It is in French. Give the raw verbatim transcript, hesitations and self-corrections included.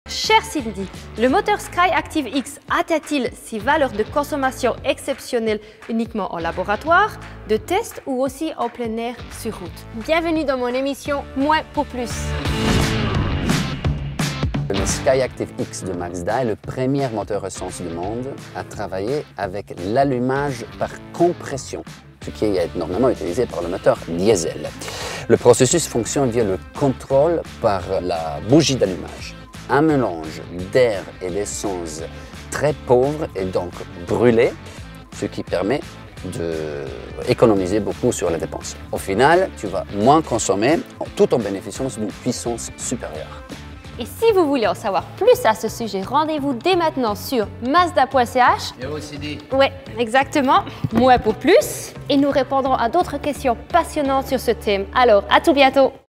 Cher Cindy, le moteur Skyactiv X atteint-il ses valeurs de consommation exceptionnelles uniquement en laboratoire, de test ou aussi en plein air sur route? Bienvenue dans mon émission Moins pour plus. Le Skyactiv X de Mazda est le premier moteur essence du monde à travailler avec l'allumage par compression, ce qui est normalement utilisé par le moteur diesel. Le processus fonctionne via le contrôle par la bougie d'allumage. Un mélange d'air et d'essence très pauvre est donc brûlé, ce qui permet d'économiser beaucoup sur la dépense. Au final, tu vas moins consommer tout en bénéficiant d'une puissance supérieure. Et si vous voulez en savoir plus à ce sujet, rendez-vous dès maintenant sur mazda point c h. Et aussi dit. Ouais, exactement. Moins pour plus. Et nous répondrons à d'autres questions passionnantes sur ce thème. Alors, à tout bientôt.